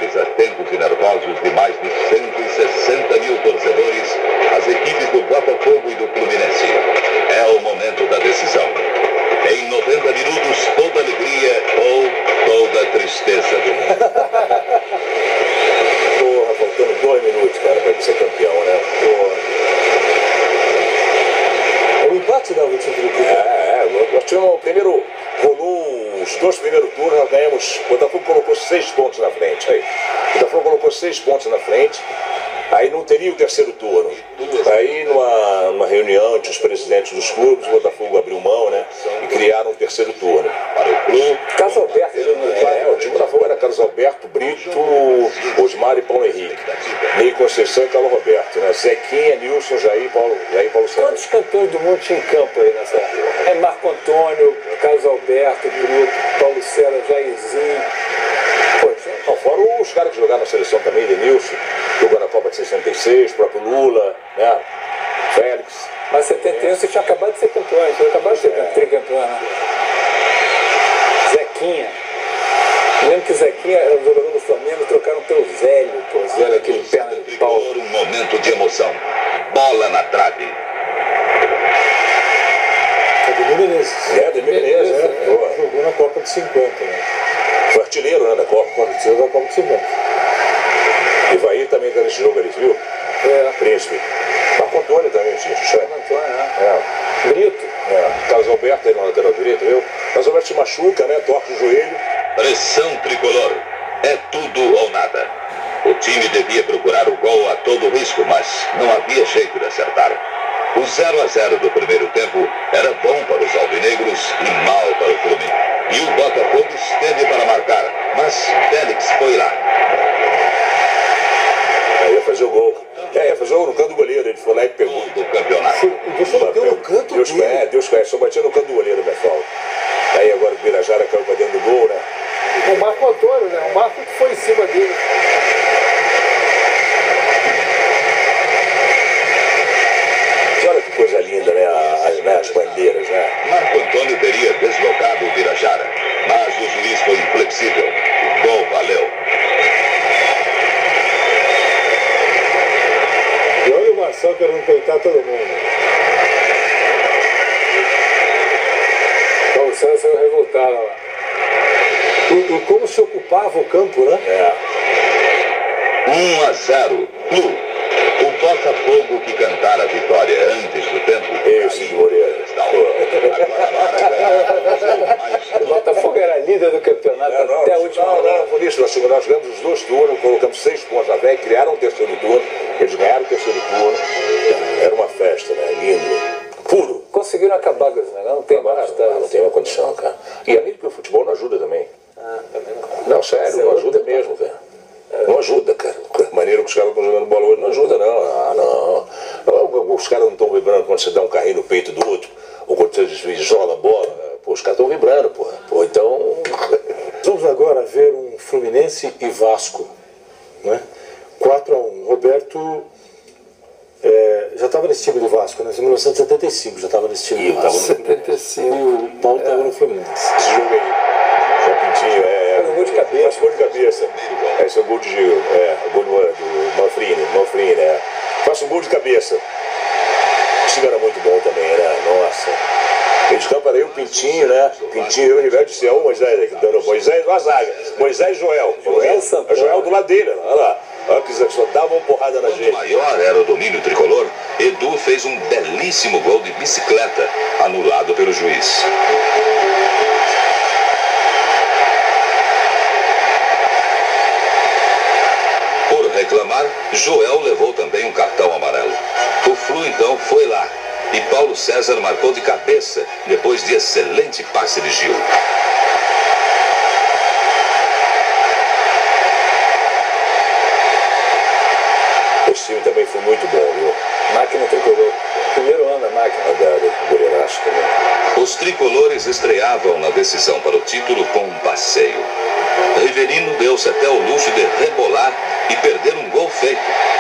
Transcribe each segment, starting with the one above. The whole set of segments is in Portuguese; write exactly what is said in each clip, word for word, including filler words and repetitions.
milhares atentos e nervosos de mais de cento e sessenta mil torcedores, as equipes do Botafogo e do Fluminense. É o momento da decisão. Em noventa minutos, toda alegria ou toda tristeza do mundo. Porra, faltando dois minutos, cara, pra ser campeão, né? Porra. O empate dá o título do É, é, nós tivemos o primeiro, rolou os dois primeiros turnos, nós ganhamos, o Botafogo colocou seis pontos na frente, aí. O Botafogo colocou seis pontos na frente, aí não teria o terceiro turno. Aí, numa, numa reunião entre os presidentes dos clubes, o Botafogo abriu mão, né, e criaram um terceiro turno. Para o clube, Carlos Alberto. É, o time do Botafogo era Carlos Alberto, Brito, Osmar e Paulo Henrique. Ney Conceição e Carlos Roberto, né? Zequinha, Nilson, Jair, Paulo, Jair Paulo Sérgio. Quantos campeões do mundo tinha em campo aí nessa época? É Marco Antônio, Carlos Alberto, Brito, Paulo César, Jairzinho. Pô, tinha... Não, fora os caras que jogaram na seleção também, Denilson, jogou na Copa de sessenta e seis, o próprio Lula, né? Félix. Mas em setenta e um você tinha acabado de ser campeão, você tinha acabado de ser é. tricampeão, né? Zequinha. Eu lembro que o Zequinha era o jogador do Flamengo, trocaram pelo Zélio, pô, Zélio, aquele perna de pau. Um momento de emoção. Bola na trave. É do Menezes. É, do Menezes, né? Jogou na Copa de cinquenta, né? Foi artilheiro, né, da Copa. Foi artilheiro da Copa de cinquenta. E vai também tá nesse jogo ali, viu? É. Príncipe. Marco Antônio também, tinha. Marco Antônio, né? É. Brito. É. Carlos Alberto aí na lateral direita, viu? Carlos Alberto se machuca, né? Torce o joelho. Pressão tricolor. É tudo ou nada. O time devia procurar o gol a todo risco, mas não havia jeito de acertar. O zero a zero do primeiro tempo era bom para os alvinegros e mal para o Fluminense. E o Botafogo esteve para marcar, mas Félix foi lá. Aí ia fazer o gol. É, ia fazer o gol no canto do goleiro. Ele foi lá e pegou. Do campeonato. Você bateu no canto Deus dele. conhece, Deus conhece. Só batia no canto do goleiro, pessoal. Aí agora o Birajara caiu pra dentro do gol, né? O Marco Antônio, né? O Marco que foi em cima dele. Olha que coisa linda, né? As, né? As bandeiras, né? Marco Antônio teria deslocado o Birajara, mas o juiz foi inflexível. O gol valeu. E olha o Marcelo querendo peitar todo mundo. Paulo César saiu revoltado lá. E, e como se ocupava o campo, né? É. um a zero. Flu. O Botafogo que cantara a vitória antes do tempo. Esse de Moreira. O Botafogo era líder do campeonato Não, não, até a última não, hora. não, por isso nós, nós ganhamos os dois turnos, colocamos seis pontos na frente, criaram um terceiro turno, eles ganharam o terceiro turno. Era uma festa, né? Lindo. Puro. Conseguiram acabar com esse negócio, não tem mais Não, não, não tem uma condição, cara. E além que o futebol não ajuda também. Ah, também não. Não, sério, não ajuda mesmo, cara. Não ajuda, cara. A maneira que os caras estão jogando bola hoje não ajuda, não. Ah, não. Os caras não estão vibrando quando você dá um carrinho no peito do outro, ou quando você isola a bola. Pô, os caras estão vibrando, pô. Pô, então... Vamos agora ver um Fluminense e Vasco, né? quatro a um. Roberto é, já estava nesse time do Vasco, né? Em mil novecentos e setenta e cinco já estava nesse time E do eu tava Vasco. no setenta e cinco. E o Paulo estava é. no Fluminense. Esse jogo aí, Zé Pintinho, é... Faz um gol de cabeça. Faz um gol de cabeça. É, esse é o gol de Gil, é, o gol do, do Manfrini, Manfrini, é. Faça um gol de cabeça. Esse time era muito bom também, né? Nossa. Eles campo era eu, Pintinho, né? Pintinho, eu, Rivelto de Cião, Moisés, aqui, então, Moisés, uma zaga. Moisés e Joel. Joel Santana. Joel do lado dele, olha lá. Olha que só davam porrada na gente. O maior era o domínio tricolor. Edu fez um belíssimo gol de bicicleta, anulado pelo juiz. Por reclamar, Joel levou também um cartão amarelo. O Flu então foi lá e Paulo César marcou de cabeça depois de excelente passe de Gil. Esse time também foi muito bom, viu? Máquina tricolor. Primeiro ano da máquina. A da, da Goleiraço também. Os tricolores estreavam na decisão para o título com um passeio. Rivelino deu-se até o luxo de rebolar e perder um gol feito.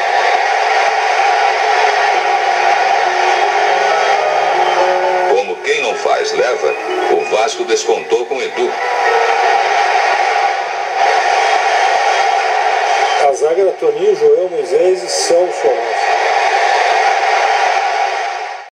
Como quem não faz leva, o Vasco descontou com Edu. zaga era Toninho, Joel, Moisés e Celso Alonso.